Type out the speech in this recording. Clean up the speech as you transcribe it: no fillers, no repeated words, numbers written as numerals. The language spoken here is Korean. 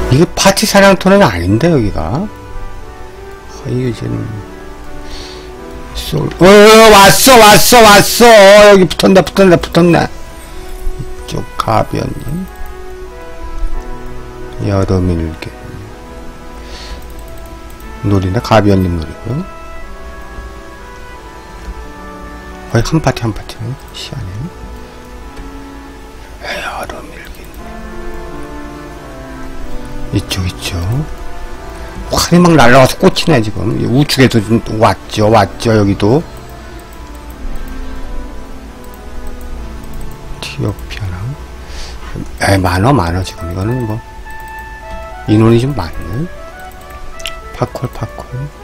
이게 파티 사냥터는 아닌데 여기가. 이게 지금 왔어 여기 붙었네. 이쪽 가변님 여름일개 놀이네. 가변님 놀이고요. 거의 한 파티네. 시원해. 여름일개 이쪽 활이 막 날라가서 꽂히네 지금. 우측에도 좀 왔죠 여기도. 티오피아나 많어 지금. 이거는 뭐 인원이 좀 많네. 파콜